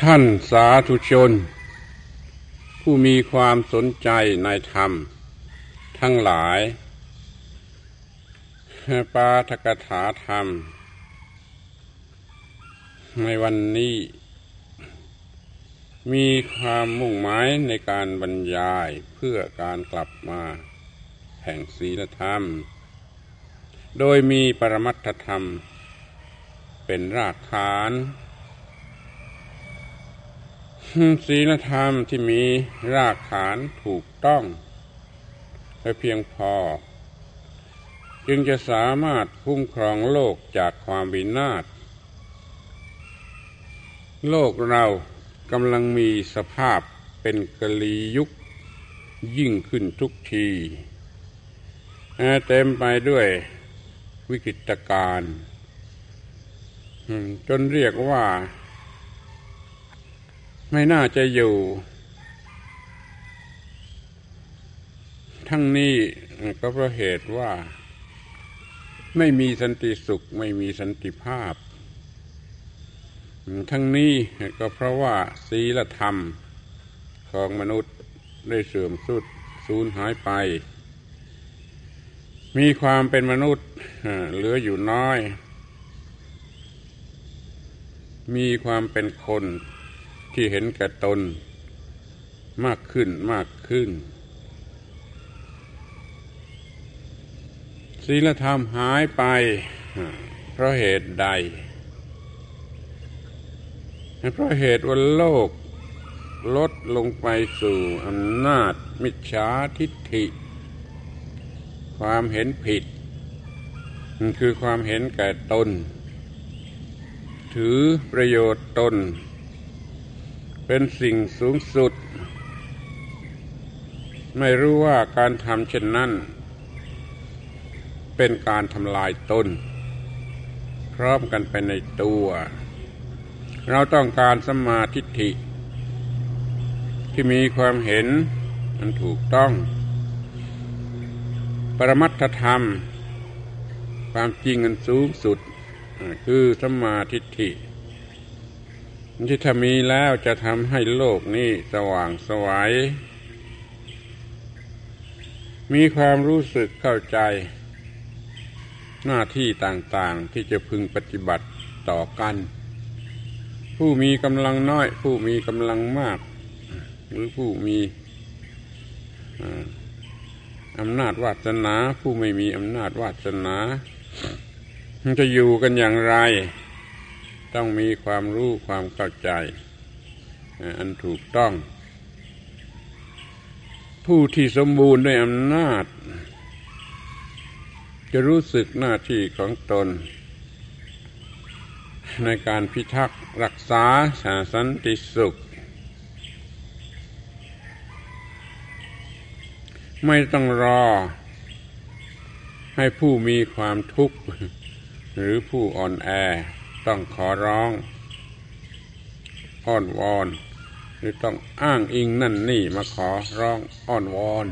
ท่านสาธุชนผู้มีความสนใจในธรรมทั้งหลายปาฐกถาธรรมในวันนี้มีความมุ่งหมายในการบรรยายเพื่อการกลับมาแห่งศีลธรรมโดยมีปรมัตถธรรมเป็นรากฐานศีลธรรมที่มีรากฐานถูกต้องและเพียงพอจึงจะสามารถคุ้มครองโลกจากความวินาศโลกเรากำลังมีสภาพเป็นกลียุคยิ่งขึ้นทุกทีเต็มไปด้วยวิกฤตการณ์จนเรียกว่าไม่น่าจะอยู่ทั้งนี้ก็เพราะเหตุว่าไม่มีสันติสุขไม่มีสันติภาพทั้งนี้ก็เพราะว่าศีลธรรมของมนุษย์ได้เสื่อมทรุดสูญหายไปมีความเป็นมนุษย์เหลืออยู่น้อยมีความเป็นคนที่เห็นแก่ตนมากขึ้นมากขึ้นศีลธรรมหายไปเพราะเหตุใดเพราะเหตุว่าโลกลดลงไปสู่อำนาจมิจฉาทิฏฐิความเห็นผิดคือความเห็นแก่ตนถือประโยชน์ตนเป็นสิ่งสูงสุดไม่รู้ว่าการทำเช่นนั้นเป็นการทำลายตนพร้อมกันไปในตัวเราต้องการสัมมาทิฏฐิที่มีความเห็นมันถูกต้องปรมัตถธรรมความจริงอันสูงสุดคือสัมมาทิฏฐิที่ถ้ามีแล้วจะทำให้โลกนี้สว่างไสวมีความรู้สึกเข้าใจหน้าที่ต่างๆที่จะพึงปฏิบัติต่อกันผู้มีกำลังน้อยผู้มีกำลังมากหรือผู้มีอำนาจวาสนาผู้ไม่มีอำนาจวาสนาจะอยู่กันอย่างไรต้องมีความรู้ความเข้าใจอันถูกต้องผู้ที่สมบูรณ์ด้วยอำนาจจะรู้สึกหน้าที่ของตนในการพิทักษ์รักษาสันติสุขไม่ต้องรอให้ผู้มีความทุกข์หรือผู้อ่อนแอต้องขอร้องอ้อนวอนหรือต้องอ้างอิงนั่นนี่มาขอร้องอ้อนวอน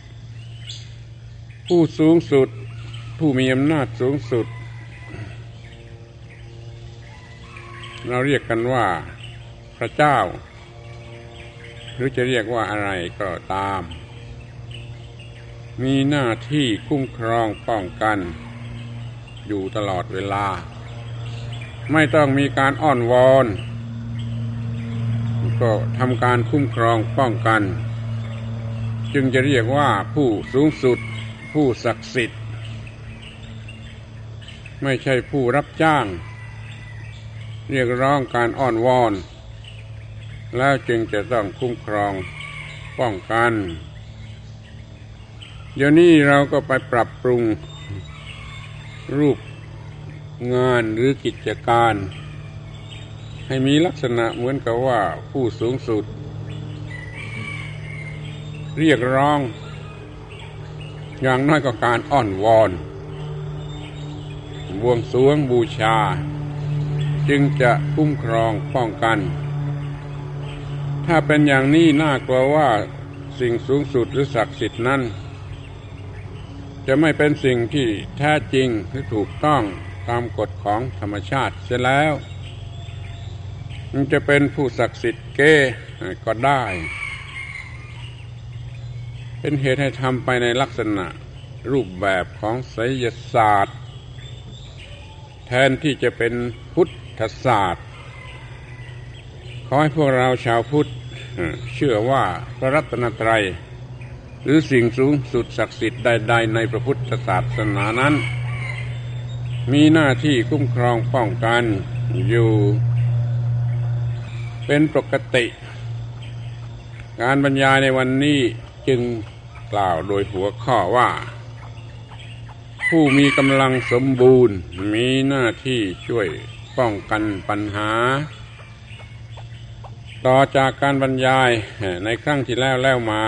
ผู้สูงสุดผู้มีอำนาจสูงสุดเราเรียกกันว่าพระเจ้าหรือจะเรียกว่าอะไรก็ตามมีหน้าที่คุ้มครองป้องกันอยู่ตลอดเวลาไม่ต้องมีการอ้อนวอนก็ทำการคุ้มครองป้องกันจึงจะเรียกว่าผู้สูงสุดผู้ศักดิ์สิทธิ์ไม่ใช่ผู้รับจ้างเรียกร้องการอ้อนวอนแล้วจึงจะต้องคุ้มครองป้องกันเดี๋ยวนี้เราก็ไปปรับปรุงรูปงานหรือกิจการให้มีลักษณะเหมือนกับว่าผู้สูงสุดเรียกร้องอย่างน้อยก็การอ้อนวอนบวงสรวงบูชาจึงจะคุ้มครองป้องกันถ้าเป็นอย่างนี้น่ากลัวว่าสิ่งสูงสุดหรือศักดิ์สิทธิ์นั้นจะไม่เป็นสิ่งที่แท้จริงหรือถูกต้องตามกฎของธรรมชาติเสียแล้วมันจะเป็นผู้ศักดิ์สิทธิ์เก้ก็ได้เป็นเหตุให้ทำไปในลักษณะรูปแบบของไสยศาสตร์แทนที่จะเป็นพุทธศาสตร์ขอให้พวกเราชาวพุทธเชื่อว่าพระรัตนตรัยหรือสิ่งสูงสุดศักดิ์สิทธิ์ใดๆในพระพุทธศาสนานั้นมีหน้าที่คุ้มครองป้องกันอยู่เป็นปกติการบรรยายในวันนี้จึงกล่าวโดยหัวข้อว่าผู้มีกำลังสมบูรณ์มีหน้าที่ช่วยป้องกันปัญหาต่อจากการบรรยายในครั้งที่แล้วมา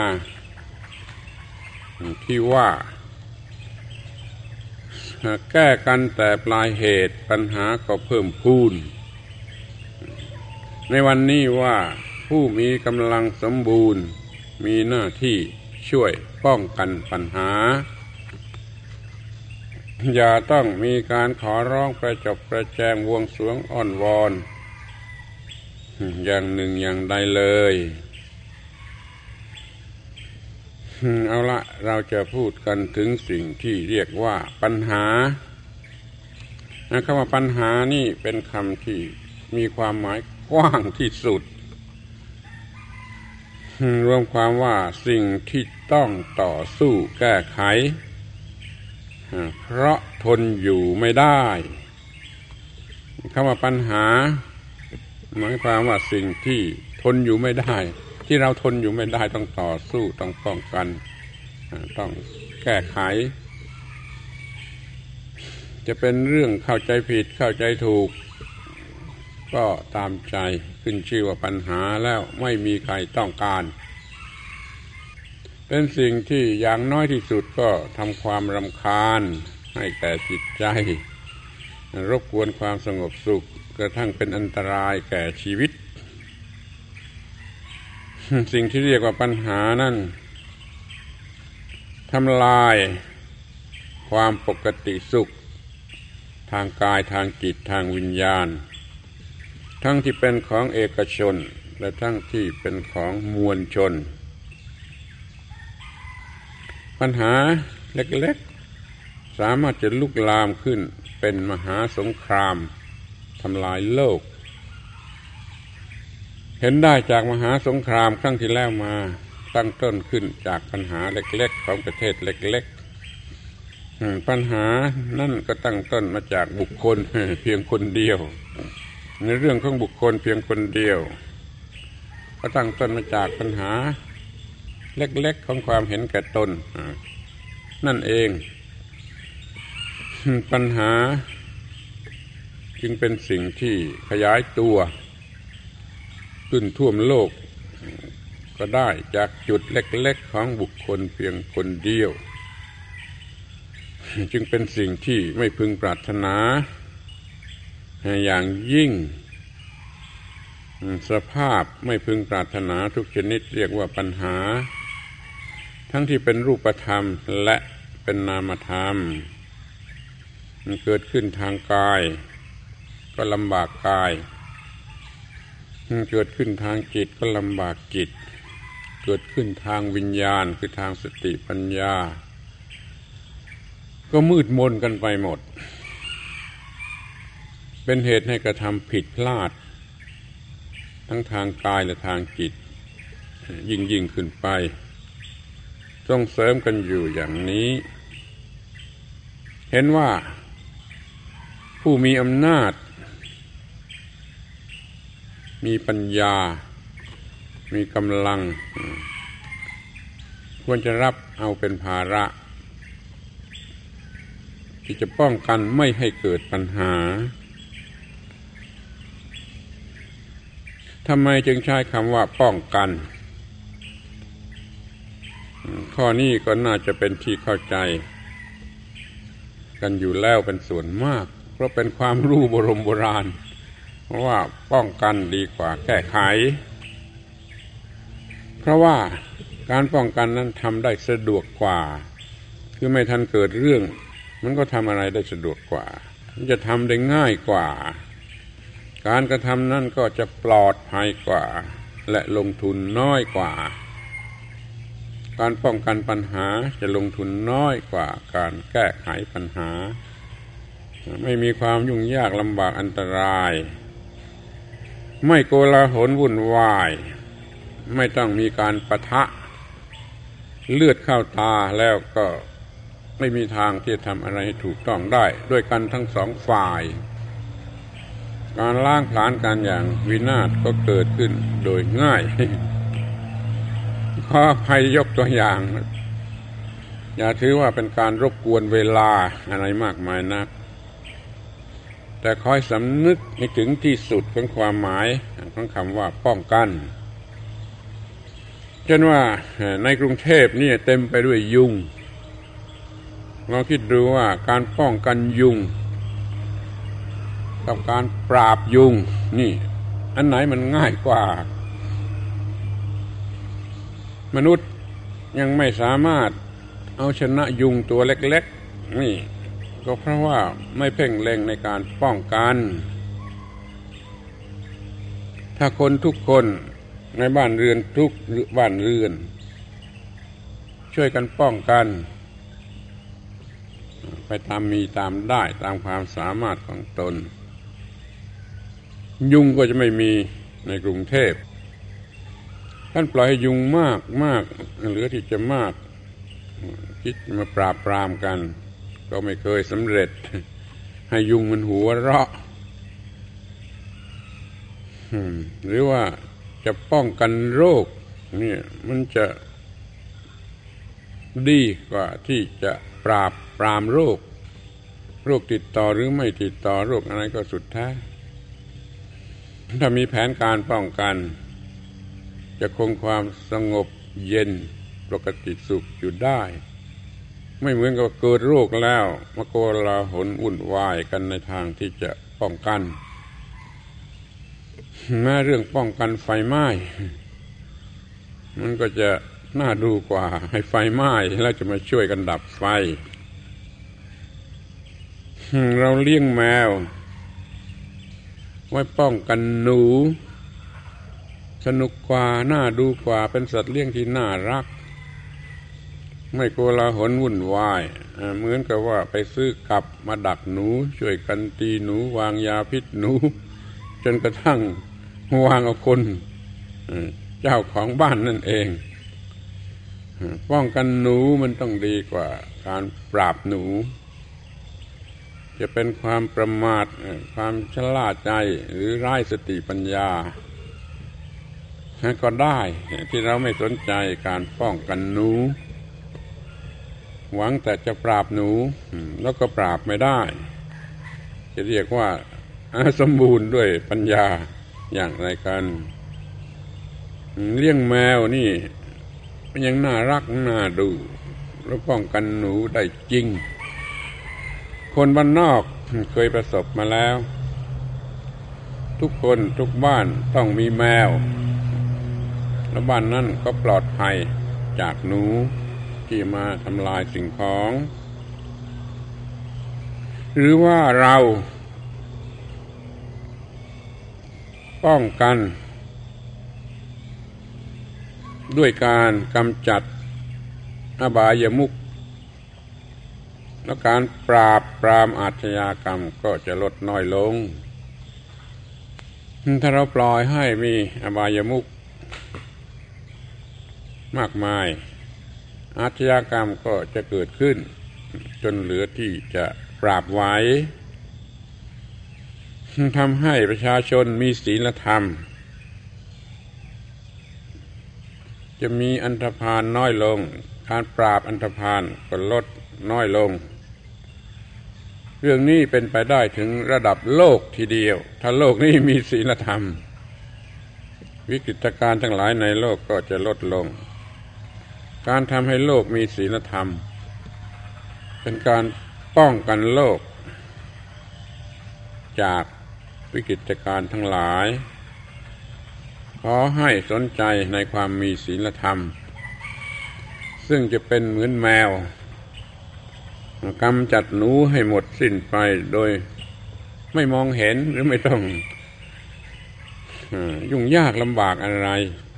ที่ว่าแก้กันแต่ปลายเหตุปัญหาก็เพิ่มพูนในวันนี้ว่าผู้มีกำลังสมบูรณ์มีหน้าที่ช่วยป้องกันปัญหาอย่าต้องมีการขอร้องประจบประแจงบวงสรวงอ้อนวอนอย่างหนึ่งอย่างใดเลยเอาละเราจะพูดกันถึงสิ่งที่เรียกว่าปัญหาคำว่าปัญหานี่เป็นคำที่มีความหมายกว้างที่สุดรวมความว่าสิ่งที่ต้องต่อสู้แก้ไขเพราะทนอยู่ไม่ได้คำว่าปัญหาหมายความว่าสิ่งที่ทนอยู่ไม่ได้ที่เราทนอยู่ไม่ได้ต้องต่อสู้ต้องป้องกันต้องแก้ไขจะเป็นเรื่องเข้าใจผิดเข้าใจถูกก็ตามใจขึ้นชื่อว่าปัญหาแล้วไม่มีใครต้องการเป็นสิ่งที่อย่างน้อยที่สุดก็ทำความรำคาญให้แก่จิตใจรบกวนความสงบสุขกระทั่งเป็นอันตรายแก่ชีวิตสิ่งที่เรียกว่าปัญหานั่นทำลายความปกติสุขทางกายทางจิตทางวิญญาณทั้งที่เป็นของเอกชนและทั้งที่เป็นของมวลชนปัญหาเล็กๆสามารถจะลุกลามขึ้นเป็นมหาสงครามทำลายโลกเห็นได้จากมหาสงครามครั้งที่แล้วมาตั้งต้นขึ้นจากปัญหาเล็กๆของประเทศเล็กๆปัญหานั่นก็ตั้งต้นมาจากบุคคลเพียงคนเดียวในเรื่องของบุคคลเพียงคนเดียวก็ตั้งต้นมาจากปัญหาเล็กๆของความเห็นแก่ตนนั่นเองปัญหาจึงเป็นสิ่งที่ขยายตัวขึ้นท่วมโลกก็ได้จากจุดเล็กๆของบุคคลเพียงคนเดียวจึงเป็นสิ่งที่ไม่พึงปรารถนาอย่างยิ่งสภาพไม่พึงปรารถนาทุกชนิดเรียกว่าปัญหาทั้งที่เป็นรูปธรรมและเป็นนามธรรมมันเกิดขึ้นทางกายก็ลำบากกายเกิดขึ้นทางจิตก็ลำบากจิตเกิดขึ้นทางวิญญาณคือทางสติปัญญาก็มืดมนกันไปหมดเป็นเหตุให้กระทำผิดพลาดทั้งทางกายและทางจิตยิ่งขึ้นไปส่งเสริมกันอยู่อย่างนี้เห็นว่าผู้มีอำนาจมีปัญญามีกำลังควรจะรับเอาเป็นภาระที่จะป้องกันไม่ให้เกิดปัญหาทำไมจึงใช้คำว่าป้องกันข้อนี้ก็น่าจะเป็นที่เข้าใจกันอยู่แล้วเป็นส่วนมากเพราะเป็นความรู้โบราณว่าป้องกันดีกว่าแก้ไขเพราะว่าการป้องกันนั้นทำได้สะดวกกว่าคือไม่ทันเกิดเรื่องมันก็ทำอะไรได้สะดวกกว่ามันจะทำได้ง่ายกว่าการกระทำนั้นก็จะปลอดภัยกว่าและลงทุนน้อยกว่าการป้องกันปัญหาจะลงทุนน้อยกว่าการแก้ไขปัญหาไม่มีความยุ่งยากลำบากอันตรายไม่โกลาหลวุ่นวายไม่ต้องมีการปะทะเลือดเข้าตาแล้วก็ไม่มีทางที่จะทำอะไรให้ถูกต้องได้ด้วยกันทั้งสองฝ่ายการล้างผลาญกันอย่างวินาศก็เกิดขึ้นโดยง่ายขออภัยยกตัวอย่างอย่าถือว่าเป็นการรบกวนเวลาอะไรมากมายนักแต่คอยสำนึกให้ถึงที่สุดของความหมายของคำว่าป้องกันเช่นว่าในกรุงเทพนี่เต็มไปด้วยยุงเราคิดดูว่าการป้องกันยุงกับการปราบยุงนี่อันไหนมันง่ายกว่ามนุษย์ยังไม่สามารถเอาชนะยุงตัวเล็กๆนี่ก็เพราะว่าไม่เพ่งเล็งในการป้องกันถ้าคนทุกคนในบ้านเรือนทุกบ้านเรือนช่วยกันป้องกันไปตามมีตามได้ตามความสามารถของตนยุงก็จะไม่มีในกรุงเทพท่านปล่อยให้ยุงมากเหลือที่จะมากคิดมาปราบปรามกันก็ไม่เคยสำเร็จให้ยุงมันหัวเราะหรือว่าจะป้องกันโรคเนี่ยมันจะดีกว่าที่จะปราบปรามโรคติดต่อหรือไม่ติดต่อโรคอะไรก็สุดแท้ถ้ามีแผนการป้องกันจะคงความสงบเย็นปกติสุขอยู่ได้ไม่เหมือนกับเกิดโรคแล้วมาโกลาหลวุ่นวายกันในทางที่จะป้องกันแม้เรื่องป้องกันไฟไหม้มันก็จะน่าดูกว่าให้ไฟไหม้แล้วจะมาช่วยกันดับไฟเราเลี้ยงแมวไว้ป้องกันหนูสนุกกว่าน่าดูกว่าเป็นสัตว์เลี้ยงที่น่ารักไม่โกลาหลวุ่นวายเหมือนกับว่าไปซื้อกับมาดักหนูช่วยกันตีหนูวางยาพิษหนูจนกระทั่งวางเอาคนเจ้าของบ้านนั่นเองป้องกันหนูมันต้องดีกว่าการปราบหนูจะเป็นความประมาทความชราใจหรือไร้สติปัญญาก็ได้ที่เราไม่สนใจการป้องกันหนูหวังแต่จะปราบหนูแล้วก็ปราบไม่ได้จะเรียกว่าสมบูรณ์ด้วยปัญญาอย่างไรกันเลี้ยงแมวนี่มันยังน่ารักน่าดูแล้วป้องกันหนูได้จริงคนบ้านนอกเคยประสบมาแล้วทุกคนทุกบ้านต้องมีแมวแล้วบ้านนั้นก็ปลอดภัยจากหนูที่มาทำลายสิ่งของหรือว่าเราป้องกันด้วยการกำจัดอบายมุขและการปราบปรามอาชญากรรมก็จะลดน้อยลงถ้าเราปล่อยให้มีอบายมุขมากมายอาชญากรรมก็จะเกิดขึ้นจนเหลือที่จะปราบไว้ทำให้ประชาชนมีศีลธรรมจะมีอันธพาลน้อยลงการปราบอันธพาลก็ลดน้อยลงเรื่องนี้เป็นไปได้ถึงระดับโลกทีเดียวถ้าโลกนี้มีศีลธรรมวิกฤตการณ์ทั้งหลายในโลกก็จะลดลงการทำให้โลกมีศีลธรรมเป็นการป้องกันโลกจากวิกฤตการณ์ทั้งหลายขอให้สนใจในความมีศีลธรรมซึ่งจะเป็นเหมือนแมวกำจัดหนูให้หมดสิ้นไปโดยไม่มองเห็นหรือไม่ต้องยุ่งยากลำบากอะไร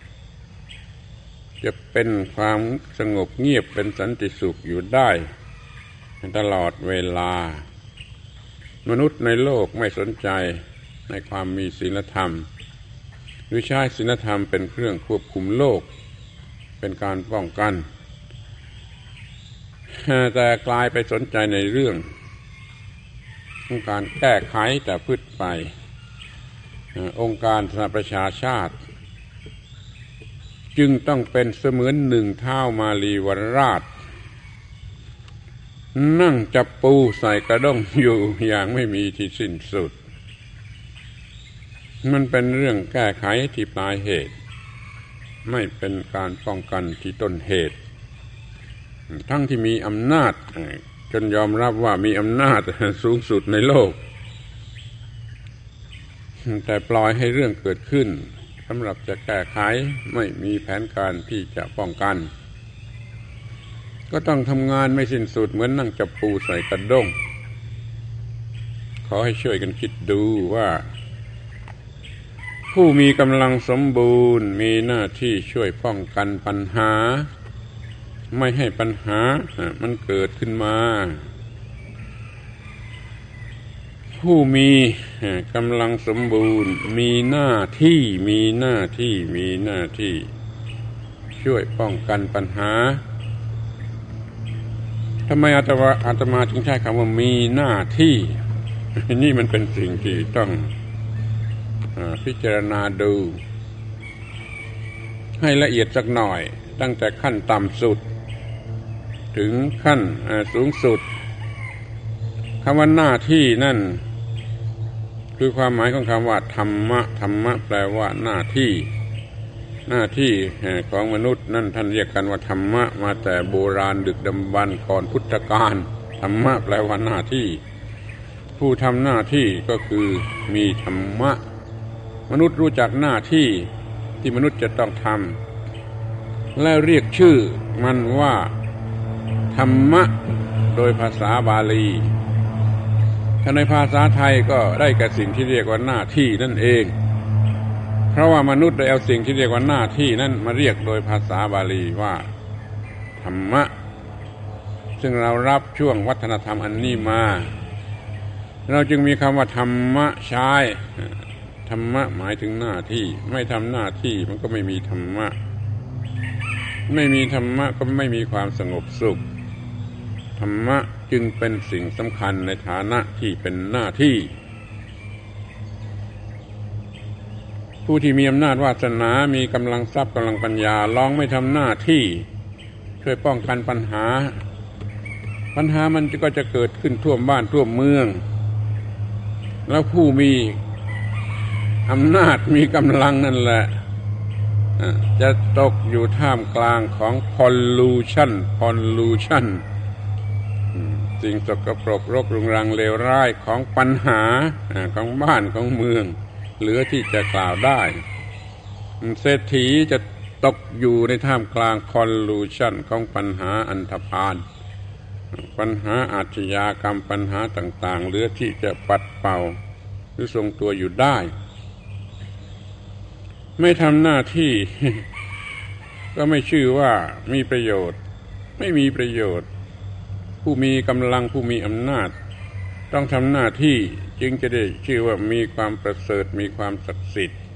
จะเป็นความสงบเงียบเป็นสันติสุขอยู่ได้ตลอดเวลามนุษย์ในโลกไม่สนใจในความมีศีลธรรมหรือใช้ศีลธรรมเป็นเครื่องควบคุมโลกเป็นการป้องกันแต่กลายไปสนใจในเรื่องของการแก้ไขแต่พืชไปองค์การสหประชาชาติจึงต้องเป็นเสมือนหนึ่งเท้ามาลีวราชนั่งจับปูใส่กระด้งอยู่อย่างไม่มีที่สิ้นสุดมันเป็นเรื่องแก้ไขที่ปลายเหตุไม่เป็นการป้องกันที่ต้นเหตุทั้งที่มีอำนาจจนยอมรับว่ามีอำนาจสูงสุดในโลกแต่ปล่อยให้เรื่องเกิดขึ้นสำหรับจะแก้ไขไม่มีแผนการที่จะป้องกันก็ต้องทำงานไม่สิ้นสุดเหมือนนั่งจับปูใส่กระด้งขอให้ช่วยกันคิดดูว่าผู้มีกำลังสมบูรณ์มีหน้าที่ช่วยป้องกันปัญหาไม่ให้ปัญหามันเกิดขึ้นมาผู้มีกำลังสมบูรณ์มีหน้าที่ช่วยป้องกันปัญหาทำไมอาตมาจึงใช้คำว่ามีหน้าที่นี่มันเป็นสิ่งที่ต้องพิจารณาดูให้ละเอียดสักหน่อยตั้งแต่ขั้นต่ำสุดถึงขั้นสูงสุดคำว่าหน้าที่นั่นคือความหมายของคำว่าธรรมะแปลว่าหน้าที่ของมนุษย์นั่นท่านเรียกกันว่าธรรมะมาแต่โบราณดึกดำบรรพ์ก่อนพุทธกาลธรรมะแปลว่าหน้าที่ผู้ทำหน้าที่ก็คือมีธรรมะมนุษย์รู้จักหน้าที่ที่มนุษย์จะต้องทำและเรียกชื่อมันว่าธรรมะโดยภาษาบาลีถ้าในภาษาไทยก็ได้แก่สิ่งที่เรียกว่าหน้าที่นั่นเองเพราะว่ามนุษย์ได้เอาสิ่งที่เรียกว่าหน้าที่นั้นมาเรียกโดยภาษาบาลีว่าธรรมะซึ่งเรารับช่วงวัฒนธรรมอันนี้มาเราจึงมีคำว่าธรรมะใช้ธรรมะหมายถึงหน้าที่ไม่ทำหน้าที่มันก็ไม่มีธรรมะไม่มีธรรมะก็ไม่มีความสงบสุขธรรมะจึงเป็นสิ่งสำคัญในฐานะที่เป็นหน้าที่ผู้ที่มีอำนาจวาสนามีกำลังทรัพย์กำลังปัญญาลองไม่ทำหน้าที่ช่วยป้องกันปัญหามันก็จะเกิดขึ้นทั่วบ้านทั่วเมืองแล้วผู้มีอำนาจมีกำลังนั่นแหละจะตกอยู่ท่ามกลางของ pollution สิ่งสกปรกรกรุงรังเลวร้ายของปัญหาของบ้านของเมืองเหลือที่จะกล่าวได้เศรษฐีจะตกอยู่ในท่ามกลาง pollution ของปัญหาอันธพาลปัญหาอาชญากรรมปัญหาต่างๆเหลือที่จะปัดเป่าหรือทรงตัวอยู่ได้ไม่ทำหน้าที่ ก็ไม่ชื่อว่ามีประโยชน์ไม่มีประโยชน์ผู้มีกำลังผู้มีอำนาจต้องทำหน้าที่จึงจะได้ชื่อว่ามีความประเสริฐมีความศักดิ์สิทธิ์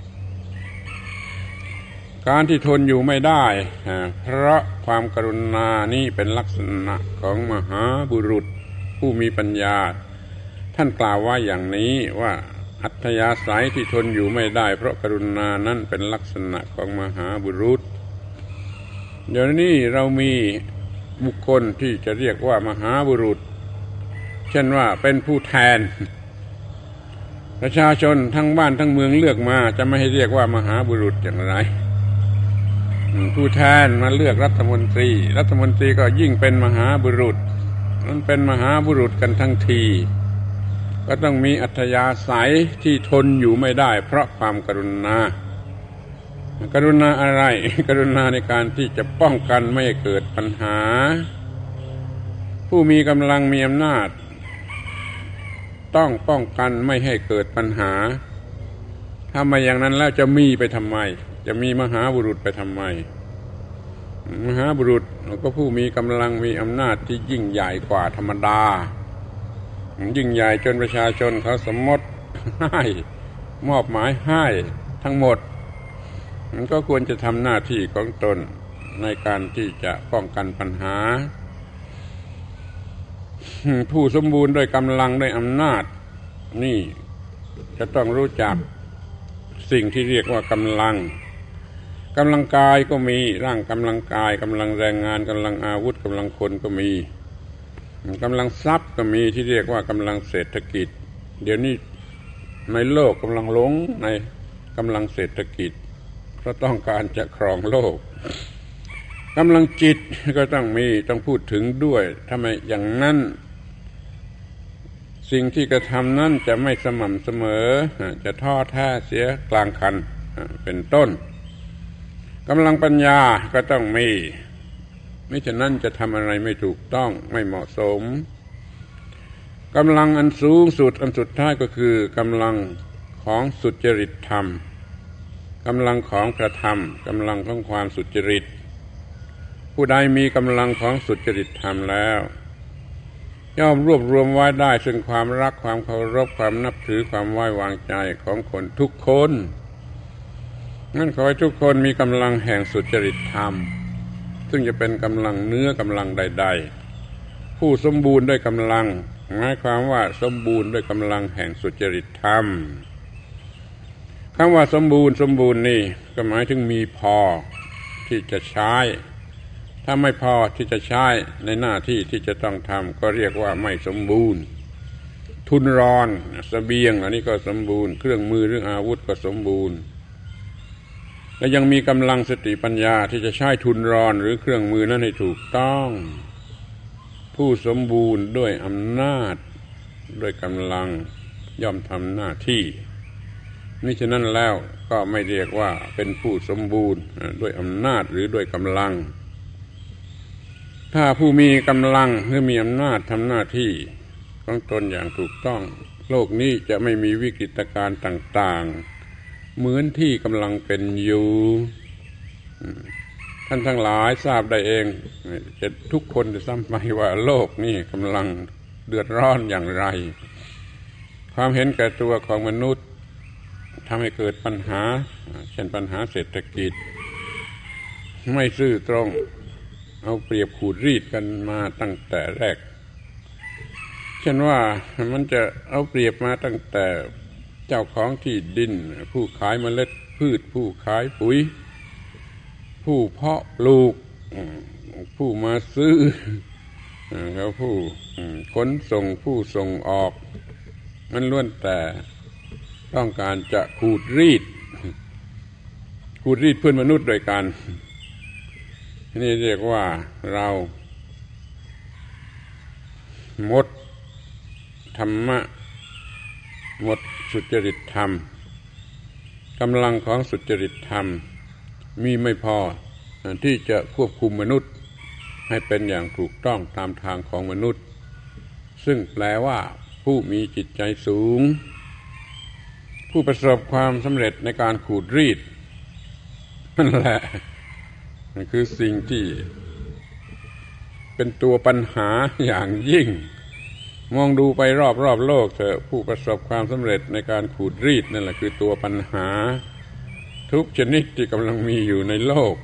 การที่ทนอยู่ไม่ได้เพราะความกรุณานี่เป็นลักษณะของมหาบุรุษผู้มีปัญญาท่านกล่าวว่าอย่างนี้ว่าอัธยาศัยที่ทนอยู่ไม่ได้เพราะกรุณานั้นเป็นลักษณะของมหาบุรุษเดี๋ยวนี้เรามีบุคคลที่จะเรียกว่ามหาบุรุษเช่นว่าเป็นผู้แทนประชาชนทั้งบ้านทั้งเมืองเลือกมาจะไม่ให้เรียกว่ามหาบุรุษอย่างไรผู้แทนมาเลือกรัฐมนตรีก็ยิ่งเป็นมหาบุรุษมันเป็นมหาบุรุษกันทั้งทีก็ต้องมีอัธยาศัยที่ทนอยู่ไม่ได้เพราะความกรุณาอะไรกรุณาในการที่จะป้องกันไม่ให้เกิดปัญหาผู้มีกำลังมีอำนาจต้องป้องกันไม่ให้เกิดปัญหาถ้าไม่อย่างนั้นแล้วจะมีไปทำไมจะมีมหาบุรุษไปทำไมมหาบุรุษก็ผู้มีกำลังมีอำนาจที่ยิ่งใหญ่กว่าธรรมดายิ่งใหญ่จนประชาชนเขาสมมติให้มอบหมายให้ทั้งหมดมันก็ควรจะทำหน้าที่ของตนในการที่จะป้องกันปัญหาผู้สมบูรณ์ด้วยกำลังด้วยอำนาจนี่จะต้องรู้จักสิ่งที่เรียกว่ากำลังกายก็มีร่างกำลังกายกำลังแรงงานกำลังอาวุธกำลังคนก็มีกำลังทรัพย์ก็มีที่เรียกว่ากำลังเศรษฐกิจเดี๋ยวนี้ในโลกกำลังหลงในกำลังเศรษฐกิจเพราะต้องการจะครองโลกกำลังจิตก็ต้องพูดถึงด้วยทำไมอย่างนั้นสิ่งที่กระทำนั้นจะไม่สม่ำเสมอจะท้อแท้เสียกลางคันเป็นต้นกำลังปัญญาก็ต้องมีไม่ฉะนั้นจะทำอะไรไม่ถูกต้องไม่เหมาะสมกำลังอันสูงสุดอันสุดท้ายก็คือกำลังของสุจริตธรรมกำลังของพระธรรมกำลังของความสุจริตผู้ใดมีกำลังของสุจริตธรรมแล้วย่อมรวบรวมไว้ได้ซึ่งความรักความเคารพความนับถือความไว้วางใจของคนทุกคนงั้นขอให้ทุกคนมีกำลังแห่งสุจริตธรรมซึ่งจะเป็นกำลังเนื้อกำลังใดๆผู้สมบูรณ์ด้วยกำลังหมายความว่าสมบูรณ์ด้วยกำลังแห่งสุจริตธรรมคำว่าสมบูรณ์นี่ก็หมายถึงมีพอที่จะใช้ถ้าไม่พอที่จะใช้ในหน้าที่ที่จะต้องทำก็เรียกว่าไม่สมบูรณ์ทุนรอนเสบียงอันนี้ก็สมบูรณ์เครื่องมือหรืออาวุธก็สมบูรณ์และยังมีกำลังสติปัญญาที่จะใช้ทุนรอนหรือเครื่องมือนั้นให้ถูกต้องผู้สมบูรณ์ด้วยอำนาจด้วยกำลังย่อมทำหน้าที่มิฉะนั้นแล้วก็ไม่เรียกว่าเป็นผู้สมบูรณ์ด้วยอำนาจหรือด้วยกำลังถ้าผู้มีกำลังหรือมีอำนาจทำหน้าที่ของตนอย่างถูกต้องโลกนี้จะไม่มีวิกฤตการณ์ต่างๆเหมือนที่กำลังเป็นอยู่ท่านทั้งหลายทราบได้เองจะทุกคนจะซ้ำไปว่าโลกนี้กำลังเดือดร้อนอย่างไรความเห็นแก่ตัวของมนุษย์ทำให้เกิดปัญหาเช่นปัญหาเศรษฐกิจไม่ซื่อตรงเอาเปรียบขูดรีดกันมาตั้งแต่แรกเช่นว่ามันจะเอาเปรียบมาตั้งแต่เจ้าของที่ดินผู้ขายเมล็ดพืชผู้ขายปุ๋ยผู้เพาะปลูกผู้มาซื้อแล้วผู้ขนส่งผู้ส่งออกมันล้วนแต่ต้องการจะขูดรีดเพื่อนมนุษย์โดยกันนี่เรียกว่าเราหมดธรรมะหมดสุจริตธรรมกำลังของสุจริตธรรมมีไม่พอที่จะควบคุมมนุษย์ให้เป็นอย่างถูกต้องตามทางของมนุษย์ซึ่งแปลว่าผู้มีจิตใจสูงผู้ประสบความสำเร็จในการขูดรีดนั่นแหละนั่นคือสิ่งที่เป็นตัวปัญหาอย่างยิ่งมองดูไปรอบโลกเถอะผู้ประสบความสำเร็จในการขูดรีดนั่นแหละคือตัวปัญหาทุกชนิดที่กำลังมีอยู่ในโลก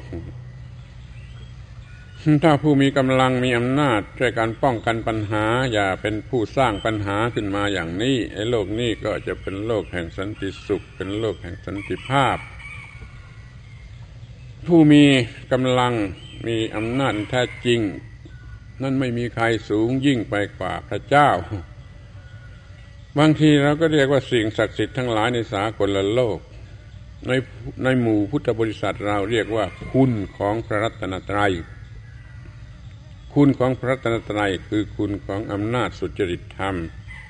ถ้าผู้มีกำลังมีอำนาจช่วยการป้องกันปัญหาอย่าเป็นผู้สร้างปัญหาขึ้นมาอย่างนี้ไอ้โลกนี้ก็จะเป็นโลกแห่งสันติสุขเป็นโลกแห่งสันติภาพผู้มีกำลังมีอำนาจแท้จริงนั่นไม่มีใครสูงยิ่งไปกว่าพระเจ้าบางทีเราก็เรียกว่าสิ่งศักดิ์สิทธิ์ทั้งหลายในสากลโลกในหมู่พุทธบริษัทเราเรียกว่าคุณของพระรัตนตรัยคุณของพระรัตนตรัยคือคุณของอำนาจสุจริตธรรม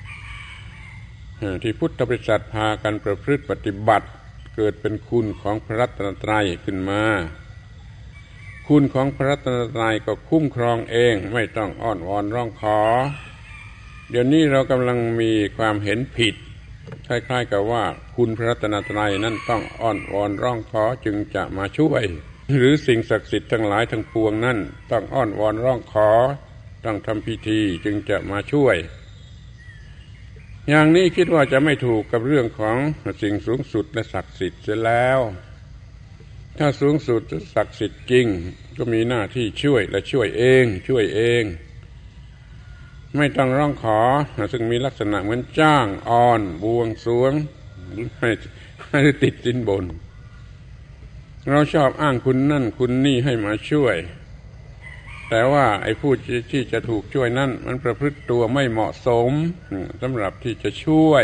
ที่พุทธบริษัทพากันประพฤติปฏิบัติเกิดเป็นคุณของพระรัตนตรัยขึ้นมาคุณของพระรัตนตรัยก็คุ้มครองเองไม่ต้องอ้อนวอนร้องขอเดี๋ยวนี้เรากำลังมีความเห็นผิดคล้ายๆกับว่าคุณพระรัตนตรัยนั้นต้องอ้อนวอนร้องขอจึงจะมาช่วยหรือสิ่งศักดิ์สิทธิ์ทั้งหลายทั้งปวงนั้นต้องอ้อนวอนร้องขอต้องทำพิธีจึงจะมาช่วยอย่างนี้คิดว่าจะไม่ถูกกับเรื่องของสิ่งสูงสุดและศักดิ์สิทธิ์เสียแล้วถ้าสูงสุดศักดิ์สิทธิ์จริงก็มีหน้าที่ช่วยและช่วยเองไม่ต้องร้องขอซึ่งมีลักษณะเหมือนจ้างอ้อนบวงสรวงให้ติดสินบนเราชอบอ้างคุณนั่นคุณนี่ให้มาช่วยแต่ว่าไอ้ผู้ที่จะถูกช่วยนั้นมันประพฤติตัวไม่เหมาะสมสำหรับที่จะช่วย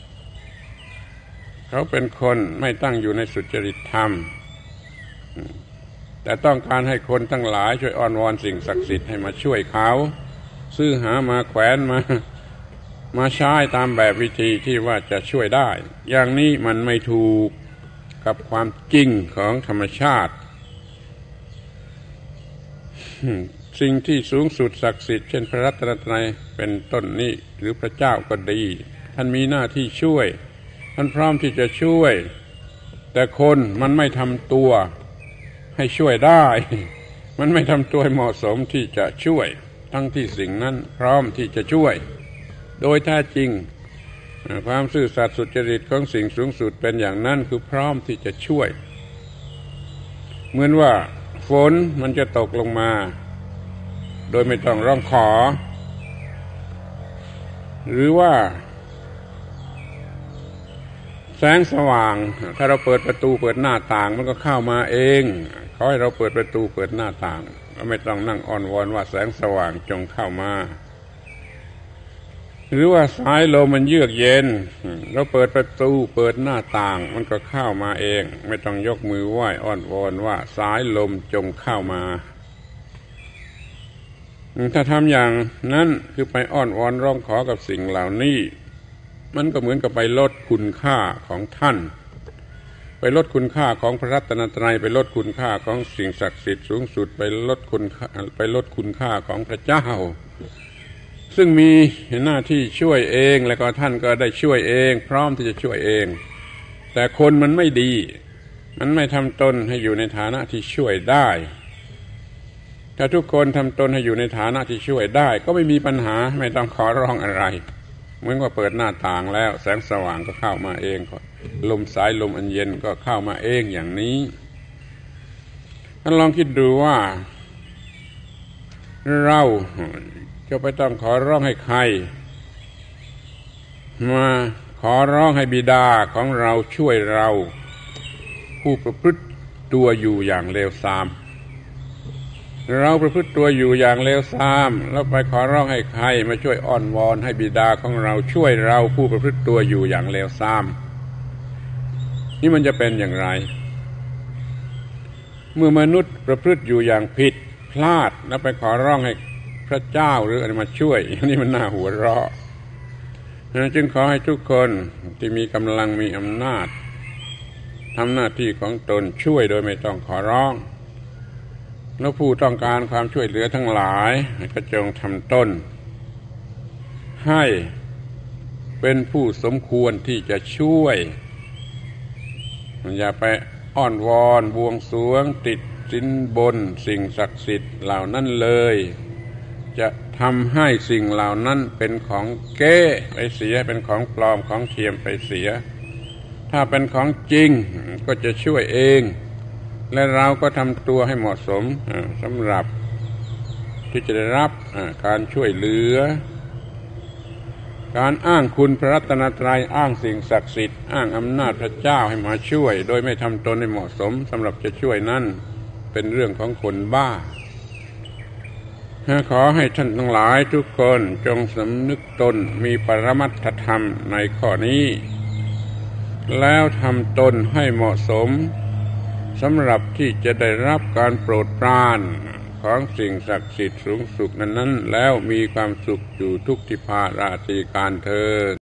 เขาเป็นคนไม่ตั้งอยู่ในสุจริตธรรมแต่ต้องการให้คนทั้งหลายช่วยอ้อนวอนสิ่งศักดิ์สิทธิ์ให้มาช่วยเขาซื้อหามาแขวนมาใช้ตามแบบวิธีที่ว่าจะช่วยได้อย่างนี้มันไม่ถูกกับความจริงของธรรมชาติสิ่งที่สูงสุดศักดิ์สิทธิ์เช่นพระรัตนตรัยเป็นต้นนี้หรือพระเจ้าก็ดีท่านมีหน้าที่ช่วยท่านพร้อมที่จะช่วยแต่คนมันไม่ทำตัวให้ช่วยได้มันไม่ทำตัวเหมาะสมที่จะช่วยทั้งที่สิ่งนั้นพร้อมที่จะช่วยโดยแท้จริงความซื่อสัตย์สุจริตของสิ่งสูงสุดเป็นอย่างนั้นคือพร้อมที่จะช่วยเหมือนว่าฝนมันจะตกลงมาโดยไม่ต้องร้องขอหรือว่าแสงสว่างถ้าเราเปิดประตูเปิดหน้าต่างมันก็เข้ามาเองเขาให้เราเปิดประตูเปิดหน้าต่างไม่ต้องนั่งอ้อนวอนว่าแสงสว่างจงเข้ามาหรือว่าสายลมมันเยือกเย็นเราเปิดประตูเปิดหน้าต่างมันก็เข้ามาเองไม่ต้องยกมือไหว้อ้อนวอนว่าสายลมจงเข้ามาถ้าทำอย่างนั้นคือไปอ้อนวอนร้องขอกับสิ่งเหล่านี้มันก็เหมือนกับไปลดคุณค่าของท่านไปลดคุณค่าของพระรัตนตรัยไปลดคุณค่าของสิ่งศักดิ์สิทธิ์สูงสุดไปลดคุณค่าของพระเจ้าซึ่งมีหน้าที่ช่วยเองแล้วก็ท่านก็ได้ช่วยเองพร้อมที่จะช่วยเองแต่คนมันไม่ดีมันไม่ทำตนให้อยู่ในฐานะที่ช่วยได้ถ้าทุกคนทำตนให้อยู่ในฐานะที่ช่วยได้ก็ไม่มีปัญหาไม่ต้องขอร้องอะไรเหมือนว่าเปิดหน้าต่างแล้วแสงสว่างก็เข้ามาเองลมสายลมอันเย็นก็เข้ามาเองอย่างนี้ท่านลองคิดดูว่าเราจะไปต้องขอร้องให้ใครมาขอร้องให้บิดาของเราช่วยเราผู้ประพฤติตัวอยู่อย่างเลวทรามเราประพฤติตัวอยู่อย่างเลวทรามแล้วไปขอร้องให้ใครมาช่วยอ้อนวอนให้บิดาของเราช่วยเราผู้ประพฤติตัวอยู่อย่างเลวทรามนี่มันจะเป็นอย่างไรเมื่อมนุษย์ประพฤติอยู่อย่างผิดพลาดแล้วไปขอร้องให้พระเจ้าหรืออะไรมาช่วยนี่มันน่าหัวเราะจึงขอให้ทุกคนที่มีกำลังมีอำนาจทำหน้าที่ของตนช่วยโดยไม่ต้องขอร้องแล้วผู้ต้องการความช่วยเหลือทั้งหลายก็จงทำตนให้เป็นผู้สมควรที่จะช่วยอย่าไปอ้อนวอนบวงสรวงติดสินบนสิ่งศักดิ์สิทธิ์เหล่านั้นเลยจะทำให้สิ่งเหล่านั้นเป็นของเก้ไปเสียเป็นของปลอมของเทียมไปเสียถ้าเป็นของจริงก็จะช่วยเองและเราก็ทำตัวให้เหมาะสมสำหรับที่จะได้รับการช่วยเหลือการอ้างคุณพระรัตนตรัยอ้างสิ่งศักดิ์สิทธิ์อ้างอำนาจพระเจ้าให้มาช่วยโดยไม่ทำตนให้เหมาะสมสำหรับจะช่วยนั้นเป็นเรื่องของคนบ้าขอให้ท่านทั้งหลายทุกคนจงสำนึกตนมีปรมัตถธรรมในข้อนี้แล้วทำตนให้เหมาะสมสำหรับที่จะได้รับการโปรดปรานของสิ่งศักดิ์สิทธิ์สูงสุดนั้นแล้วมีความสุขอยู่ทุกทิพาราตรีการเทอญ